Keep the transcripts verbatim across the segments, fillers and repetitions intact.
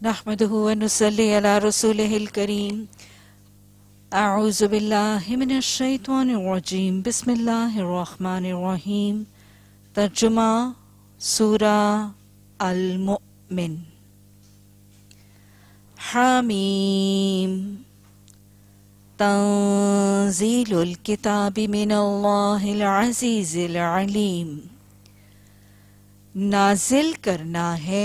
नहमदुहु व नुसल्ली अला रसूलिहिल करीम। अऊज़ु बिल्लाहि मिनश शैतानिर रजीम। बिस्मिल्लाहिर रहमानिर रहीम। तर्जुमा सूरा अल-मुमिन। हामीम तंजीलुल किताबि मिनल्लाहिल अज़ीज़िल अलीम। नाजिल करना है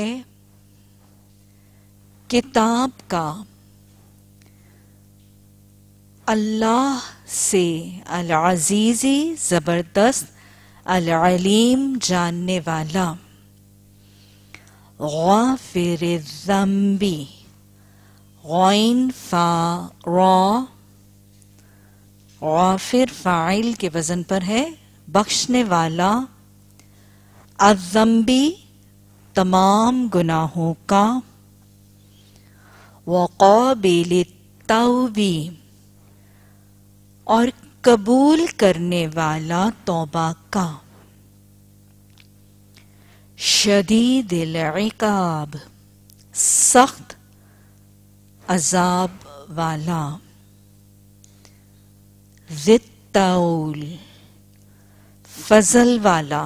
किताब का अल्लाह से, अल अजीज़ी ज़बरदस्त, अल अलीम जानने वाला। गाफिरिज़ ज़ंबी, गैन फा रा, गाफिर फाइल के वजन पर है, बख्शने वाला। अज़्ज़ंबी तमाम गुनाहों का। वक़ाबिलित तौबी और कबूल करने वाला तौबा का। शदीदिल इक़ाब सख्त अजाब वाला। ज़ित्तौल फजल वाला।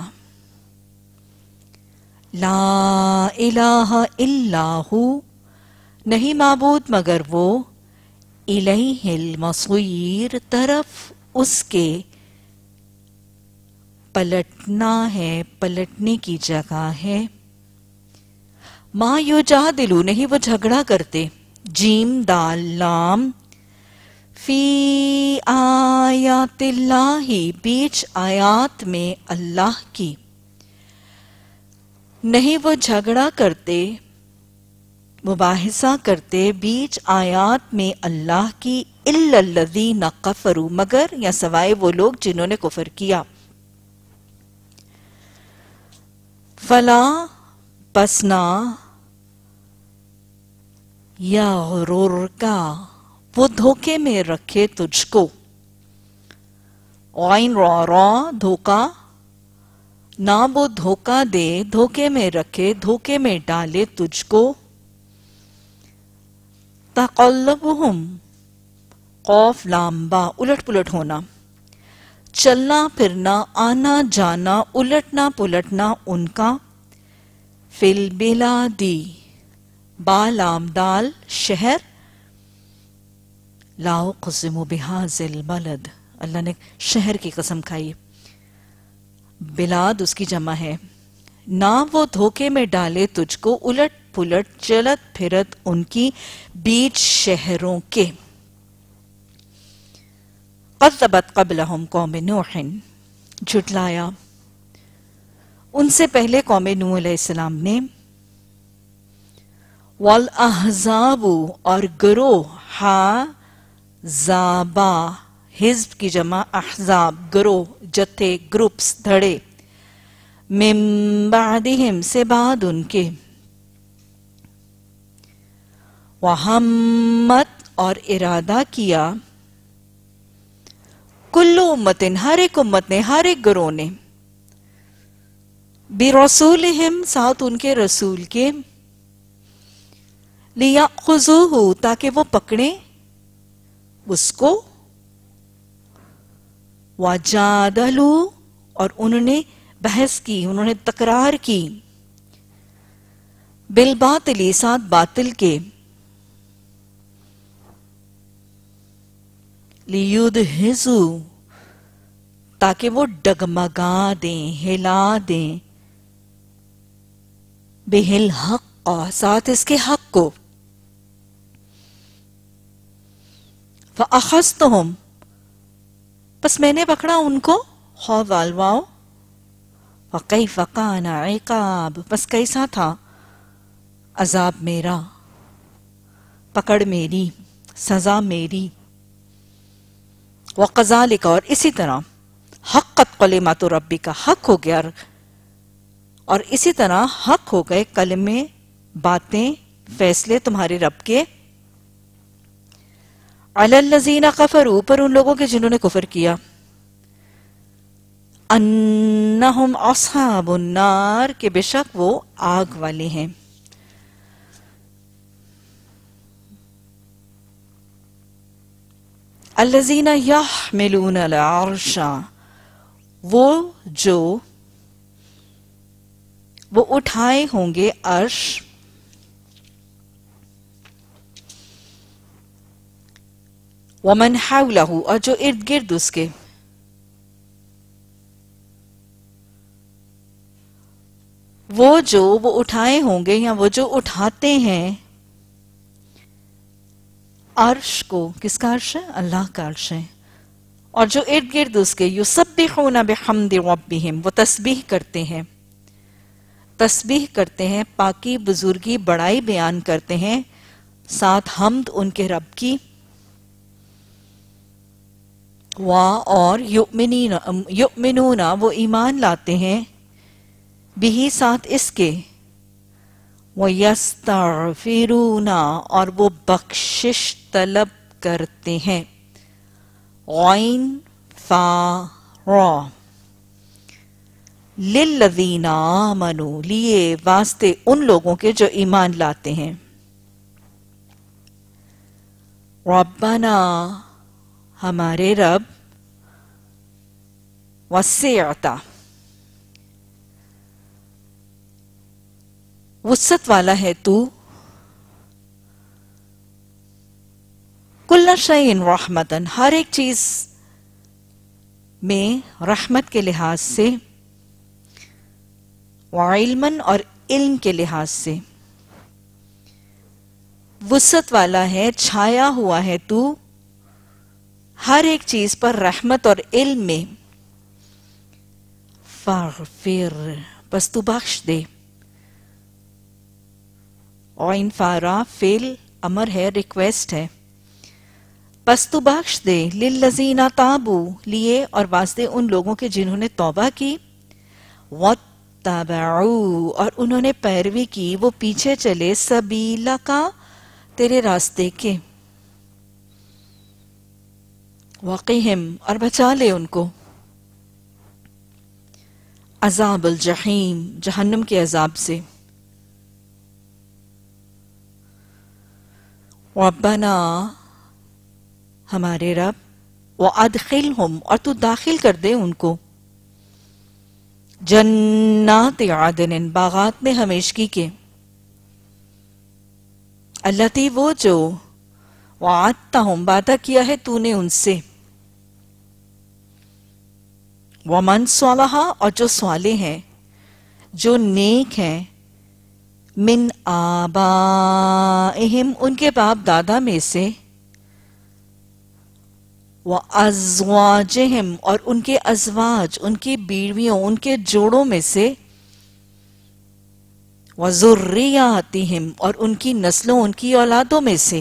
ला इलाहा इल्लाहु नहीं माबूद मगर वो। इलैहिल मसीर तरफ उसके पलटना है, पलटने की जगह है। मा युजादिलु नहीं वो झगड़ा करते। जीम दाल लाम। फी आयातिल्लाही बीच आयात में अल्लाह की। नहीं वो झगड़ा करते, मुबाहिसा करते बीच आयात में अल्लाह की। इल्लल्लज़ीना कफरू मगर या सवाए वो लोग जिन्होंने कुफर किया। फला पसना या गुरूर का वो धोखे में रखे तुझको। गैन रा रा धोखा, ना वो धोखा दे, धोखे में रखे, धोखे में डाले तुझको। तक़ल्लुबुहुम कौफ लाम्बा उलट पुलट होना। चलना फिरना, आना जाना, उलटना पुलटना उनका। फिल बिलादी बालाम दाल शहर। ला उक़सिमु बिहाज़िल बलद अल्लाह ने शहर की कसम खाई। बिलाद उसकी जमा है। ना वो धोखे में डाले तुझको, उलट पुलट चलत फिरत उनकी बीच शहरों के। क़ज़्ज़बत क़ब्लहुम कौम नूहिन झुटलाया उनसे पहले कौम नूह अलैहिस्सलाम ने। वल अहज़ाबु और गिरोह, हा ज़ाबा हिज़्ब की जमा अहज़ाब गिरोह, जत्थे, ग्रुप्स, धड़े। मिन बादिहिम से बाद उनके। वहम्मत और इरादा किया। कुल्लु उम्मतिन हर एक उम्मत ने, हर एक गिरोह ने। बिरसूलिहिम साथ उनके रसूल के। लियाख़ुज़ूहु ताकि वो पकड़े उसको। वजादलू और उन्होंने बहस की, उन्होंने तकरार की। बिलबातिली साथ बातिल के। लियुदहिज़ू ताकि वो डगमगा दें, हिला दें। बिहिल हक़ साथ इसके हक को। फ़अख़ज़्तुहुम बस मैंने पकड़ा उनको। खौफ़ अलवाओ। फ़कैफ़ कान इक़ाब बस कैसा था अजाब मेरा, पकड़ मेरी, सजा मेरी। वक़ज़ालिक और इसी तरह। हक़्क़त कलिमातु रब्बिका हक हो गया और इसी तरह हक हो गए कलमे, बातें, फैसले तुम्हारे रब के। अलल्लज़ीना कफ़रू पर उन लोगों के जिन्होंने कुफर किया। अन्नहुम अस्हाबुन नार के बेशक वो आग वाले हैं। الذین یحملون العرش، وہ جو وہ اٹھائے ہوں گے عرش، ومن حولہ، اور جو ارد گرد اس کے، وہ جو وہ اٹھائے ہوں گے یا وہ جو اٹھاتے ہیں عرش کو، کس کا عرش ہے؟ اللہ کا عرش ہے، اور جو ارد گرد اس کے، یسبحون بحمد ربہم، وہ تسبیح کرتے ہیں، تسبیح کرتے ہیں، پاکی بزرگی بڑائی بیان کرتے ہیں، ساتھ حمد ان کے رب کی، وا اور یؤمنون وہ ایمان لاتے ہیں، بھی ساتھ اس کے، وَيَسْتَغْفِرُونَ اور وہ بخشش طلب کرتے ہیں، غین فا را، لِلَّذِينَ آمَنُوا لیے واسطے ان لوگوں کے جو ایمان لاتے ہیں، ربنا ہمارے رب، وسعت وسعت والا ہے تو، کل شیء رحمتاً ہر ایک چیز میں رحمت کے لحاظ سے، وعلماً اور علم کے لحاظ سے، وسعت والا ہے، چھایا ہوا ہے تو ہر ایک چیز پر رحمت اور علم میں، فاغفر بس تو بخش دے، عین فارا فعل امر ہے، ریکویسٹ ہے، بس تو بخش دے، للذین تابو لیے اور واسطے ان لوگوں کے جنہوں نے توبہ کی، واتبعوا اور انہوں نے پیروی کی، وہ پیچھے چلے، سبیلک تیرے راستے کے، وقہم اور بچا لے ان کو، عذاب الجحیم جہنم کے عذاب سے، ربنا ہمارے رب، وادخلہم اور تو داخل کر دے ان کو، جنات عدن باغات میں ہمیشگی کے، التی وہ جو، وعدتہم وعدہ کیا ہے تو نے ان سے، ومن صلح اور جو صالح ہیں، جو نیک ہیں، من آبائہم ان کے باپ دادا میں سے، وازواجہم اور ان کے ازواج ان کی بیویوں ان کے جوڑوں میں سے، وذریاتہم اور ان کی نسلوں ان کی اولادوں میں سے،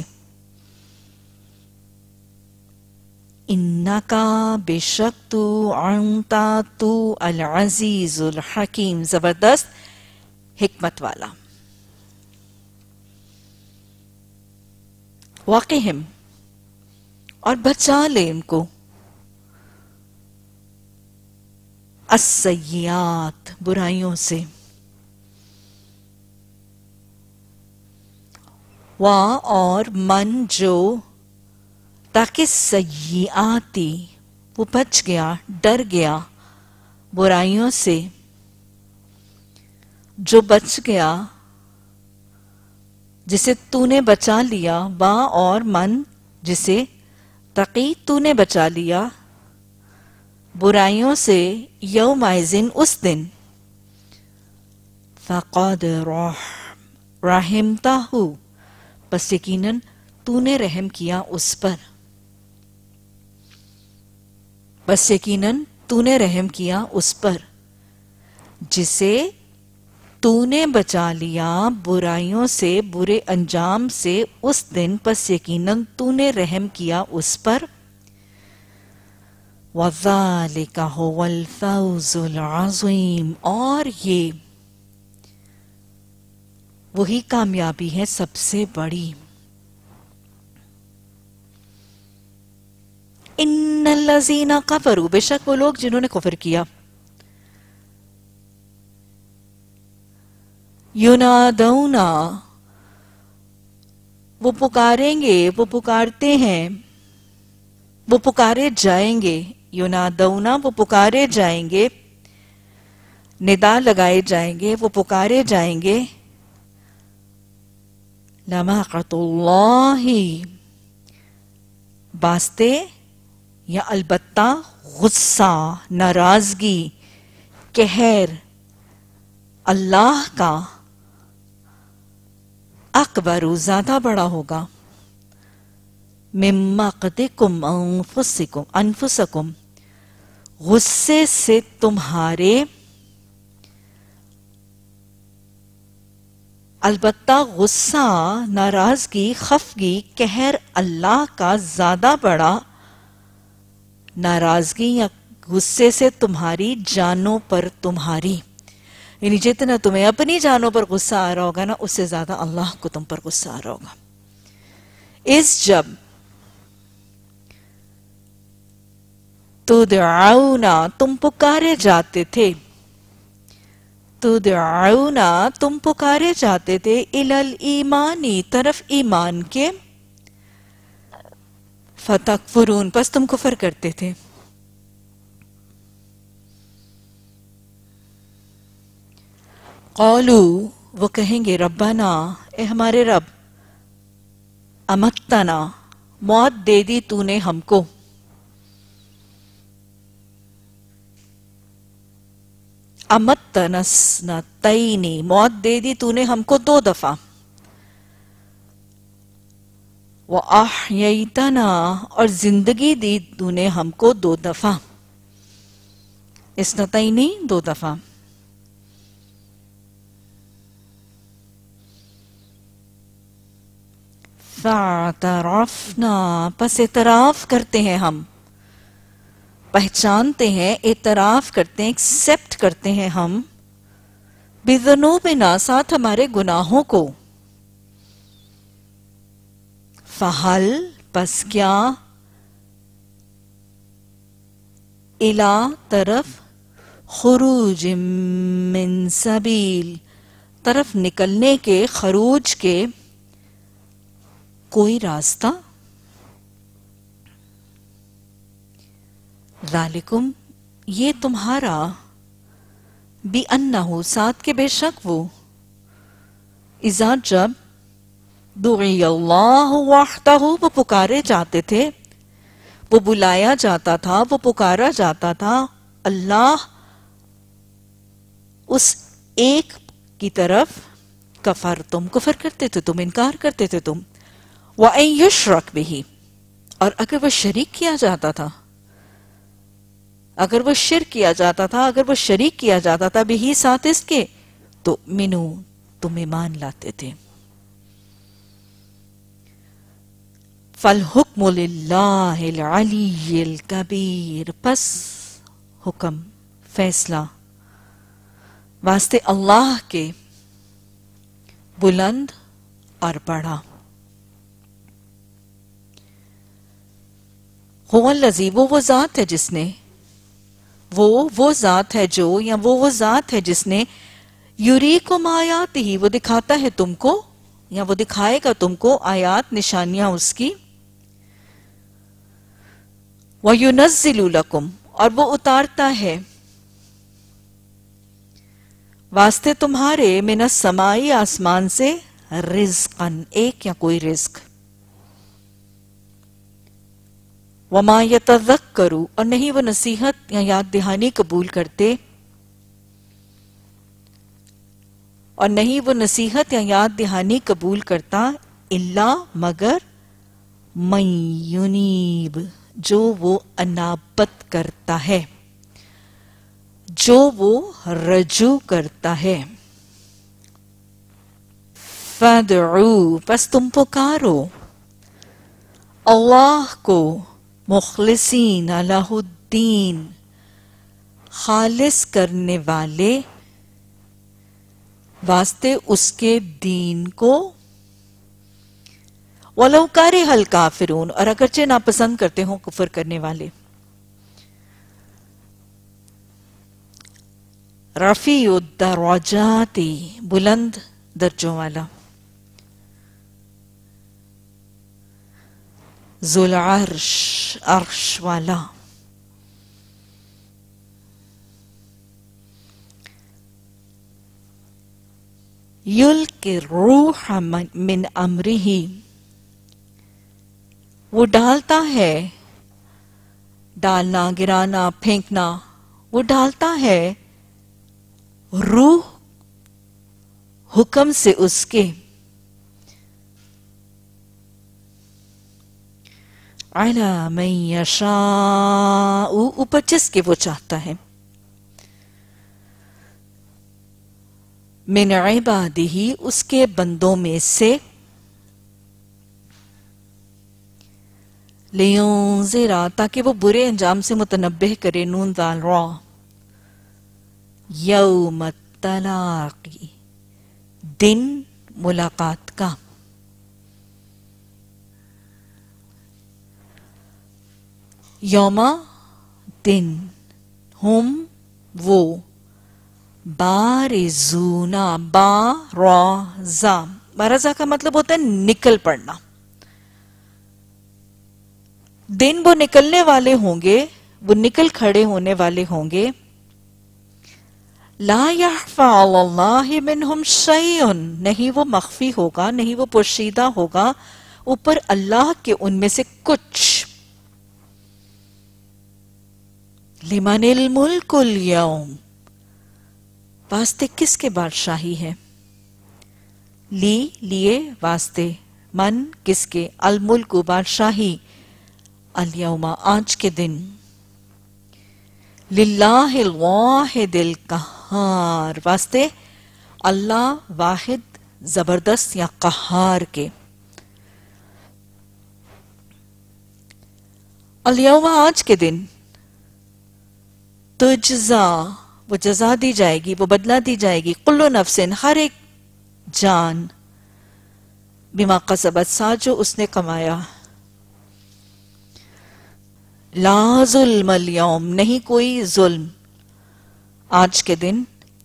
انکا بے شک تو، انتا تو، العزیز الحکیم زبردست حکمت والا، وقہم اور بچا لے ان کو، السیئات برائیوں سے، وا اور من جو، تاکہ سیئاتی وہ بچ گیا، ڈر گیا برائیوں سے، جو بچ گیا جسے تو نے بچا لیا، وا اور من جسے، تقی تو نے بچا لیا، برائیوں سے، یومئذ اس دن، فقد رحمتہ پس یقیناً تو نے رحم کیا اس پر، بس یقیناً تو نے رحم کیا اس پر، جسے تو نے بچا لیا برائیوں سے، برے انجام سے اس دن، پس یقیناً تو نے رحم کیا اس پر، وَذَلِكَ هُوَ الْفَوْزُ الْعَظِيمُ اور یہ وہی کامیابی ہے سب سے بڑی، ان الذین کفروا بے شک وہ لوگ جنہوں نے کفر کیا، ینادون وہ پکاریں گے، وہ پکارتے ہیں، وہ پکارے جائیں گے، ینادونا وہ پکارے جائیں گے، ندا لگائے جائیں گے، وہ پکارے جائیں گے، لماقت اللہ واسطے یا البتہ غصہ، ناراضگی، قہر اللہ کا، اکبر زیادہ بڑا ہوگا، مما قتکم انفسکم انفسکم غصے سے تمہارے، البتہ غصہ، ناراضگی، خفگی، قہر اللہ کا زیادہ بڑا، ناراضگی یا غصے سے تمہاری جانوں پر تمہاری، یعنی جتنا تمہیں اپنی جانوں پر غصہ آ رہا ہوگا نا، اس سے زیادہ اللہ کو تم پر غصہ آ رہا ہوگا۔ اس جب تدعونا تم پکارے جاتے تھے، تدعونا تم پکارے جاتے تھے، الی الایمانی طرف ایمان کے، فتکفرون پس تم کفر کرتے تھے۔ قولو وہ کہیں گے، ربنا اے ہمارے رب، امتنا موت دے دی تو نے ہم کو، امتنا سنتین موت دے دی تو نے ہم کو دو دفعہ، وَأَحْيَيْتَنَا اور زندگی دی تو نے ہم کو دو دفعہ، اسنتینی دو دفعہ، فَاعْتَرَفْنَا پس اعتراف کرتے ہیں ہم، پہچانتے ہیں، اعتراف کرتے ہیں، ایکسپٹ کرتے ہیں ہم، بِذُنُوبِنَا ساتھ ہمارے گناہوں کو، فَحَل پس کیا، اِلَى طرف، خروج من سبیل طرف نکلنے کے، خروج کے کوئی راستہ، ذالکم یہ تمہارا، بِأَنَّهُ ساتھ کے بے شک وہ، اذا جب، دعی اللہ وحدہ وہ پکارے جاتے تھے، وہ بلایا جاتا تھا، وہ پکارا جاتا تھا، اللہ اس ایک کی طرف، کفر تم کفر کرتے تھے، تم انکار کرتے تھے تم، وَأَن يُشْرَكْ بِهِ اور اگر وہ شریک کیا جاتا تھا، اگر وہ شرک کیا جاتا تھا، اگر وہ شریک کیا جاتا تھا بھی ساتھ اس کے، تو منو تم ایمان لاتے تھے۔ فَالْحُكْمُ لِلَّهِ الْعَلِيِّ الْكَبِيرِ پس حکم، فیصلہ واسطے اللہ کے، بلند اور بڑا۔ هو الذی وہ وہ ذات ہے جس نے، وہ وہ ذات ہے جو، یا وہ وہ ذات ہے جس نے، یریکم آیاتہ وہ دکھاتا ہے تم کو، یا وہ دکھائے گا تم کو آیات، نشانیاں اس کی، وَيُنَزِّلُ لَكُمْ اور وہ اتارتا ہے واسطے تمہارے، من السمائی آسمان سے، رزقاً ایک یا کوئی رزق، وَمَا يَتَذَكَّرُ اور نہیں وہ نصیحت یا یاد دہانی قبول کرتے، اور نہیں وہ نصیحت یا یاد دہانی قبول کرتا، الا مگر، من ينیب جو وہ انابت کرتا ہے، جو وہ رجوع کرتا ہے، فَادْعُوا پس تم پکارو، اللہ کو، مخلصین لہ الدین خالص کرنے والے واسطے اس کے دین کو، وَلَوْ كَرِهَ الْكَافِرُونَ اور اگرچہ ناپسند کرتے ہوں کفر کرنے والے۔ رفیع الدرجات بلند درجوں والا، ذُل عرش، عرش والا. یلقی الروح من امرہ، وہ ڈالتا ہے، ڈالنا، گرانا، پھینکنا، وہ ڈالتا ہے روح حکم سے اس کے، علی من یشاء، اوپر جس کے وہ چاہتا ہے، من عبادہ، اس کے بندوں میں سے، لینذر، تاکہ وہ برے انجام سے متنبہ کرے، نون دال را، یوم التلاقی، دن ملاقات کا. یوما، دن، ہم، وہ، بارزونا، بارزا، بارزا کا مطلب ہوتا ہے نکل پڑنا. دن وہ نکلنے والے ہوں گے، وہ نکل کھڑے ہونے والے ہوں گے. لا یخفی علی اللہ منہم شیء، نہیں وہ مخفی ہوگا، نہیں وہ پوشیدہ ہوگا اوپر اللہ کے ان میں سے کچھ. لمن الملک اليوم، واسطے کس کے بادشاہی ہے؟ لی، لیے، واسطے، من، کس کے، الملک، بادشاہی، الیوم، آج کے دن، للہ الواحد القہار، واسطے اللہ واحد زبردست یا قہار کے. الیوم، آج کے دن، تجزا، وہ جزا دی جائے گی، وہ بدلہ دی جائے گی، کل نفس، ہر ایک جان، بما کسبت، ساتھ جو اس نے کمایا. لا ظلم اليوم، نہیں کوئی ظلم آج کے دن.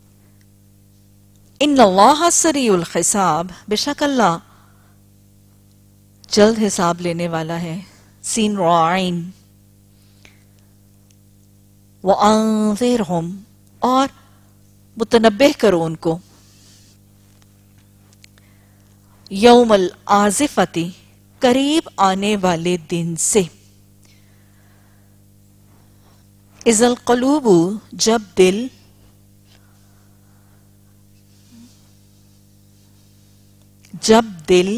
ان اللہ سریع الحساب، بے شک اللہ جلد حساب لینے والا ہے. سین رعین. وَأَنذِرْهُمْ، اور متنبہ کرو ان کو، یوم الآزفتی، قریب آنے والے دن سے. اذا القلوب، جب دل، جب دل،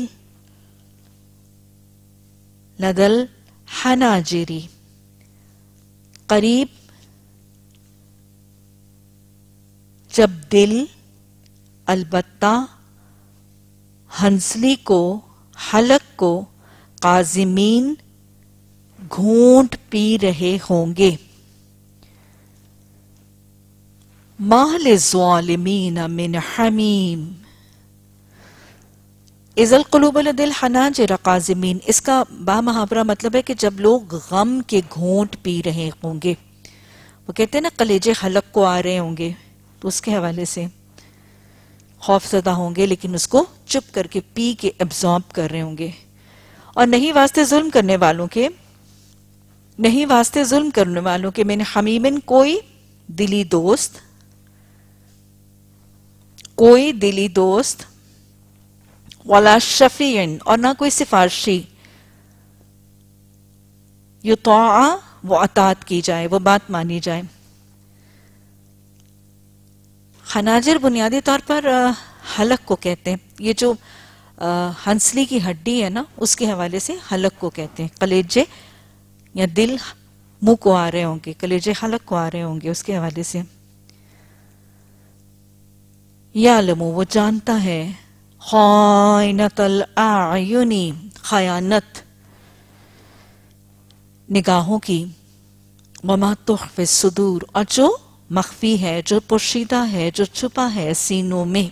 لدل حناجری، قریب، جب دل، البتہ، ہنسلی کو، حلق کو، قازمین، گھونٹ پی رہے ہوں گے. ما للظالمین من حمیم. اذا القلوب لدى الحناجر قازمین، اس کا با محاورہ مطلب ہے کہ جب لوگ غم کے گھونٹ پی رہے ہوں گے. وہ کہتے ہیں نا کلیجے حلق کو آ رہے ہوں گے، تو اس کے حوالے سے خوف زدہ ہوں گے، لیکن اس کو چپ کر کے پی کے ابزارب کر رہے ہوں گے. اور نہیں واسطے ظلم کرنے والوں کے، نہیں واسطے ظلم کرنے والوں کے، من حمیمن، کوئی دلی دوست، کوئی دلی دوست، ولا شفیعن، اور نہ کوئی سفارشی، یطاع، وہ اطاعت کی جائے، وہ بات مانی جائے. حناجر بنیادی طور پر حلق کو کہتے ہیں. یہ جو ہنسلی کی ہڈی ہے نا، اس کے حوالے سے حلق کو کہتے ہیں. کلیجے یا دل منہ کو آ رہے ہوں گے، کلیجے حلق کو آ رہے ہوں گے، اس کے حوالے سے. یعلم، وہ جانتا ہے، خائنۃ الاعین، خیانت نگاہوں کی، وما تخفی الصدور، اور جو مخفی ہے، جو پوشیدہ ہے، جو چھپا ہے سینوں میں.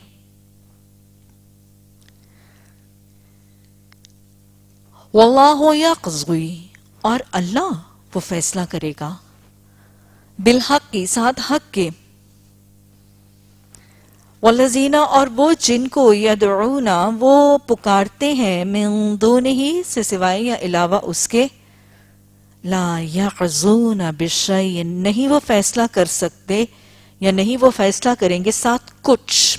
واللہ یقضی، اور اللہ وہ فیصلہ کرے گا، بالحق کی، ساتھ حق کے. والذین اور وہ جن کو یدعون وہ پکارتے ہیں من دونہ سے سوائے یا علاوہ اس کے لا یقضون بشیء نہیں وہ فیصلہ کر سکتے یا نہیں وہ فیصلہ کریں گے ساتھ کچھ.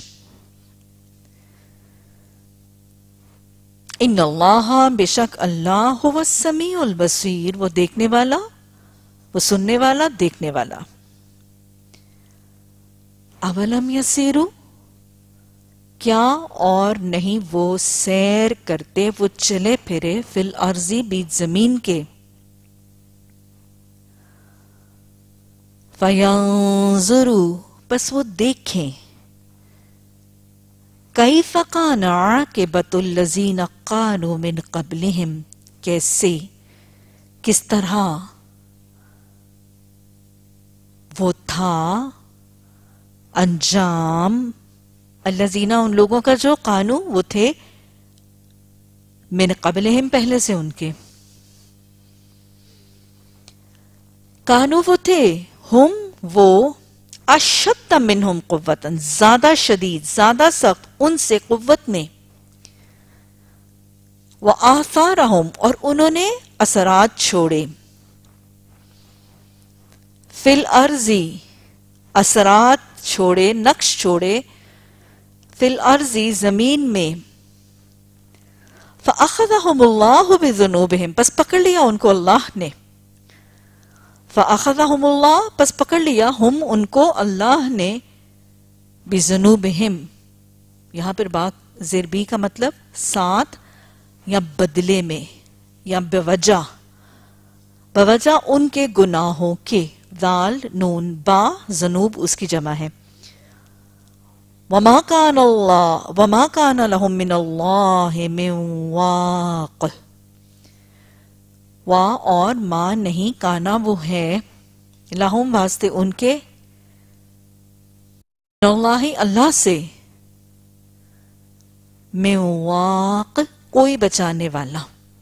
ان اللہ بے شک اللہ هو السمیع البصیر وہ دیکھنے والا وہ سننے والا دیکھنے والا. اولم یسیرو کیا اور نہیں وہ سیر کرتے وہ چلے پھرے فی الارضی بیچ زمین کے فینظروا پس وہ دیکھیں کیف کان عاقبۃ الذین کانوا من قبلہم کیسے کس طرح وہ تھا انجام الذین ان لوگوں کا جو قانو وہ تھے من قبلہم پہلے سے ان کے کانو وہ تھے ہم وہ اشد منہم قوتاً زیادہ شدید زیادہ سخت ان سے قوت میں وآثارہم اور انہوں نے اثرات چھوڑے فی الارضی اثرات چھوڑے نقش چھوڑے فی الارضی زمین میں فأخذہم اللہ بذنوبہم پس پکڑ لیا ان کو اللہ نے فأخذہم اللہ پس پکڑ لیا ہم ان کو اللہ نے بذنوبہم یہاں پر بات زیر بی کا مطلب ساتھ یا بدلے میں یا بوجہ بوجہ ان کے گناہوں کے ذال نون با ذنوب اس کی جمع ہے وما کان اللہ وما کان لہم من اللہ من واق وا اور ما نہیں کانا وہ ہے لہم واسطے ان کے من اللہ اللہ سے من واق کوئی بچانے والا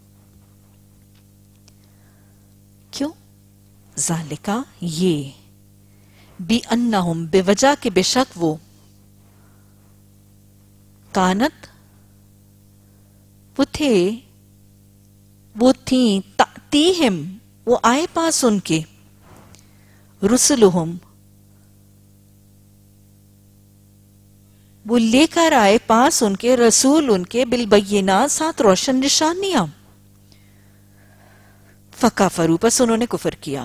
کیوں ذالکا یہ بی انہم بے وجہ کے بے شک وہ کانت وہ تھے وہ تھیں تأتیہم وہ آئے پاس ان کے رسلہم وہ لے کر آئے پاس ان کے رسول ان کے بالبینات ساتھ روشن نشانیاں فکافروا پس انہوں نے کفر کیا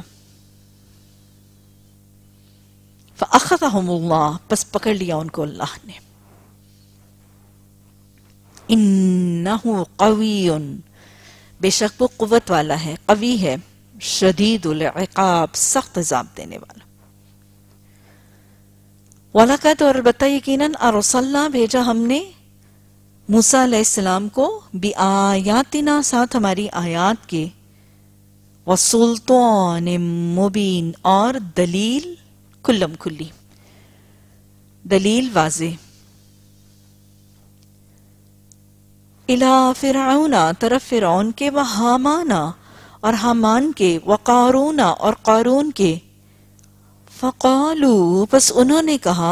فأخذہم اللہ پس پکڑ لیا ان کو اللہ نے انہو قوی بے شک وہ قوت والا ہے قوی ہے شدید العقاب سخت عذاب دینے والا وَلَقَدْ اور البتہ یقیناً ارسلنا بھیجا ہم نے موسیٰ علیہ السلام کو بِآیاتنا ساتھ ہماری آیات کے وَسُلْطَانٍ مُبِین اور دلیل کلم کلی دلیل واضح الى فرعون طرف فرعون کے و حامانا اور حامان کے و قارون اور قارون کے فقالو پس انہوں نے کہا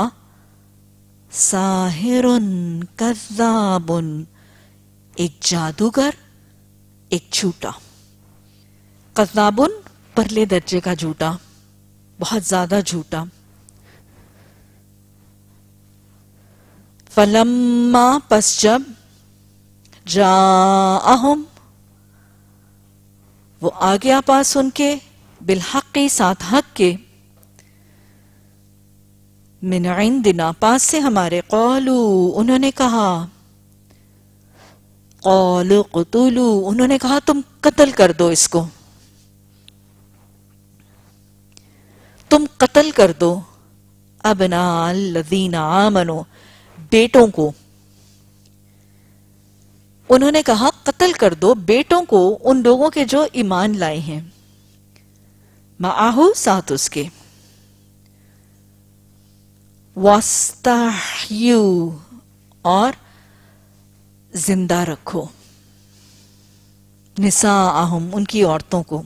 ساحر کذاب ایک جادوگر ایک جھوٹا کذاب پرلے درجے کا جھوٹا بہت زیادہ جھوٹا فلما پس جب جاءہم وہ آ گیا پاس ان کے بالحقی ساتھ حق کے من عندنا پاس سے ہمارے قالو انہوں نے کہا قالو قتلو انہوں نے کہا تم قتل کر دو اس کو تم قتل کر دو ابناء الذین آمنوا بیٹوں کو انہوں نے کہا قتل کر دو بیٹوں کو ان لوگوں کے جو ایمان لائے ہیں معاہو ساتھ اس کے واستحیو اور زندہ رکھو نساءہم ان کی عورتوں کو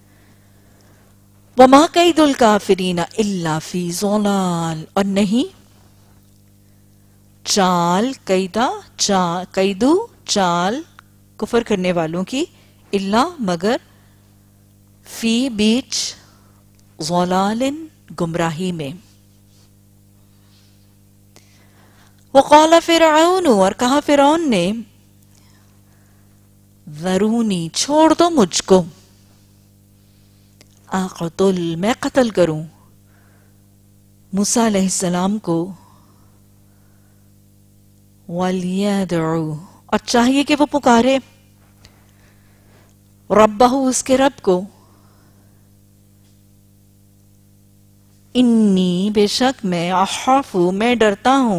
وما قید الکافرین الا فی ضلال اور نہیں चाल कैदा चा कैदू चाल कुफर करने वालों की इल्ला मगर फी बीच ज़लालिन गुमराही में। वक़ाल फ़िरऔन और कहा फ़िरऔन ने ज़रूनी छोड़ दो मुझको अक़तुल मैं कत्ल करूं मूसा अलैहिस्सलाम को वलियदउ और चाहिए कि वो पुकारे रब्बहू उसके रब को इन्नी बेशक मैं अख़ाफ़ु मैं डरता हूं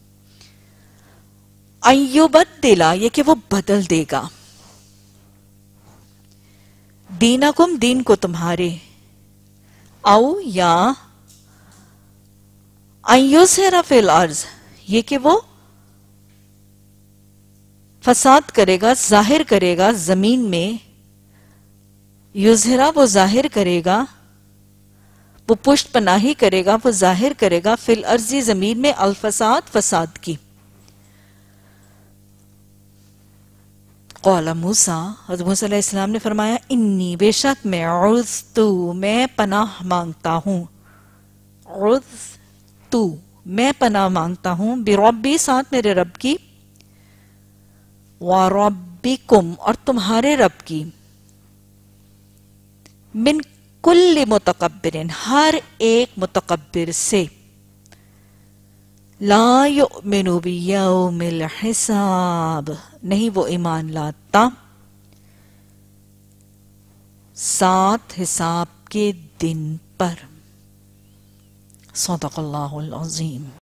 अय्युबद्दिला ये कि वो बदल देगा दीनकुम दीन को तुम्हारे औ या अय्युज़हिरा फिल अर्ज़ ये कि वो फसाद करेगा जाहिर करेगा जमीन में युज़हिरा वो जाहिर करेगा वो पुष्ट पनाही करेगा वो जाहिर करेगा फिल अर्ज़ी जमीन में अल फसाद फसाद की। क़ाल मूसा हज़रत मूसा अलैहिस्सलाम ने फरमाया इन्नी बेशक मैं उज़्तु मैं पनाह मांगता हूँ उज़्तु मैं पनाह मांगता हूँ बिरब्बी साथ मेरे रब की व रब्बिकुम और तुम्हारे रब की मिन कुल्ली मुतकब्बिरिन हर एक मुतकब्बिर से ला युमिनु बियौमिल हिसाब नहीं वो ईमान लाता सात हिसाब के दिन पर। सदक़ल्लाहुल अज़ीम।